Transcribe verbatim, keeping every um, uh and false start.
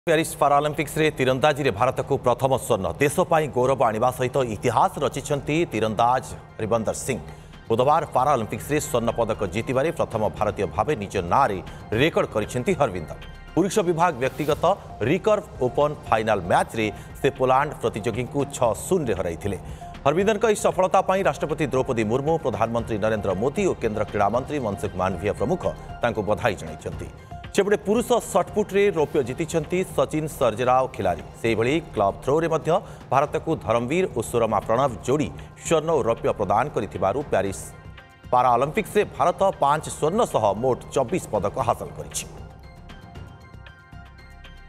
Paris पारालंपिक्स रे तीरंदाजी रे भारत को प्रथम स्वर्ण देशपाई गौरव आने सहित इतिहास रचिंट तीरंदाज हरविंदर सिंह बुधवार पारालंपिक्स रे स्वर्ण पदक जीतबार प्रथम भारतीय भाव निज ना रेकर्ड कर हरविंदर पुरुष विभाग व्यक्तिगत रिकर्व ओपन फाइनाल मैच रे से पोलैंड प्रतियोगी को छह शून्य हराई हरविंदर की सफलता पर राष्ट्रपति द्रौपदी मुर्मू प्रधानमंत्री नरेंद्र मोदी और केंद्र क्रीड़ा मंत्री मनसुख मांडविया प्रमुख बधाई जणाइछन्ति। सेपटे पुरुष सटपुट्रे रौप्य जीति सचिन सर्जेराव खिलाड़ी से भली क्लब थ्रो रे मध्य भारत को धर्मवीर और सुरमा प्रणव जोड़ी स्वर्ण और रौप्य प्रदान करिथिबारु प्यारिस पारालंपिक्स रे भारत पांच स्वर्ण सह मोट चौबीस पदक हासिल करिछि।